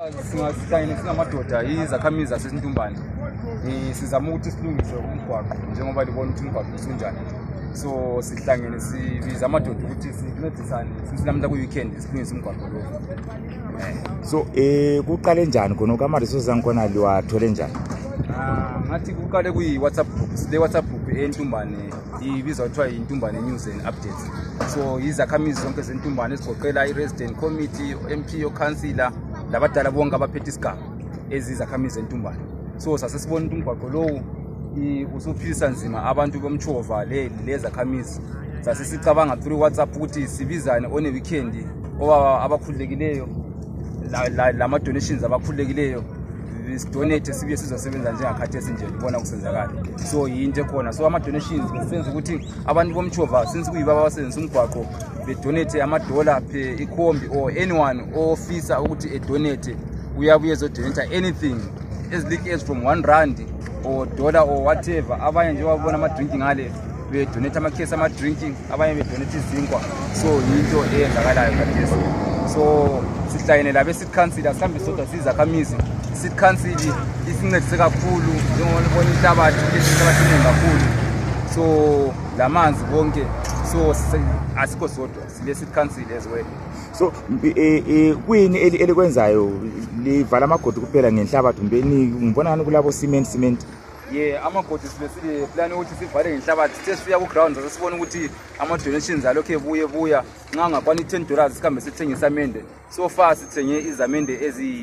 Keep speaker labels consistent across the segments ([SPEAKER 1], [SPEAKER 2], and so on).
[SPEAKER 1] Singamadoda izakhamizi zaseNtumbane sizama ukuthi silungise umgwaqo njengoba libona ukuthi umgwaqo usunjani. So sihlangene sibiza amadoda ukuthi sincedisane silamhla ku-weekend silungise umgwaqo lo.
[SPEAKER 2] So kuqale njani khona ama-resources angikhona liwathole njani?
[SPEAKER 1] Ngathi kuqale kuyi-WhatsApp group. Sile WhatsApp group eNtumbane ibizwa kuthiwa yi-Entumbane News and Updates. So izakhamizi zonke zeNtumbane ezigoqela i-resident committee, MP, councillor labadala bonke abaphethe isigaba ezizakhamizi zeNtumbane. So sasesibona ukuthi umgwaqo lowo usuphilisa nzima abantu bomchova lezakhamizi. Sasesicabanga through WhatsApp ukuthi sibizane on a weekend abakhululekileyo lama donations abakhululekileyo donate sibuye sizosebenza njengakhathesi nje ubona kusenzakala. So yinto ekhona. So ama donations besenza ukuthi abantu bomchova since kuyibaba abasebenzisa umgwaqo bedonate ama-dollar per ikhombi or anyone ofisa ukuthi donate uyabuye ezodonate anything as little as from R1 or dollar or whatever. Abanye nje wabona ama-drinking ngale bedonate amakhesi ama-drinking, abanye bedonate izinkwa. So yinto eyenzakalayo khathesi. So sihlangene labe city council sihambe sodwa sizakhamizi. City council isincedise kakhulu njengoba libona inhlabathi eningi kakhulu. So lamanzi bonke so asikho sodwa sile city council as well.
[SPEAKER 2] So kuyini elikwenzayo livala amagodi kuphela ngenhlabathi umbeni ngibona ngani kulabo cement?
[SPEAKER 1] Yeah, amagodi sibesile plan ukuthi sivale ngenhlabathi sesifika ku ground sasibona ukuthi ama donations alokho ebuya nxa ngakwani $10 sikambe sithengisa amende. So far sithenge izamende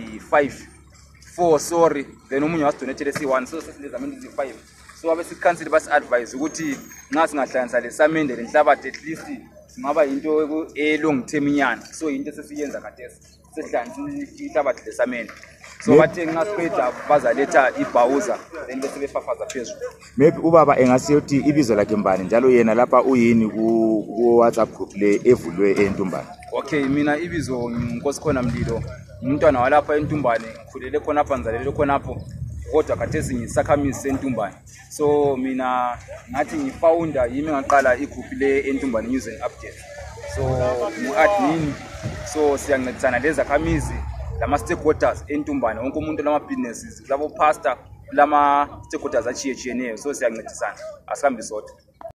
[SPEAKER 1] ezi4 sorry, then umunye wasidonate esi1, so sesileza amende ezi5. So abe city council basi advise ukuthi nxa singahlanganisa lesamende lenhlabathi at least singaba into long term nyana. So into sesiyenza khathesi sehlanganisa inhlabathi lesamende. So bathe nxa siqeda bazaletha ibhawuza then bese befafaza phezulu.
[SPEAKER 2] Maybe ubaba engasiyothi ibizo lakhe mbani njalo yena lapha uyini ku WhatsApp group le evulwe eNtumbane?
[SPEAKER 1] Okay, mina ibizo Nkosikhona Mlilo, umntwana walapha eNtumbane, ngikhulele khona apha ngizalele khona apho kodwa khathesi ngisakhamizi seNtumbane. So mina ngathi ngifounder yimi ngaqala igroup le eNtumbane News and Updates. So ngu-admin, so siyancedisana lezakhamizi lama stakeholders eNtumbane, wonke umuntu lama businesses, labo pastor, lama stakeholders achiyeneyo. So siyancedisana asihambe sodwa.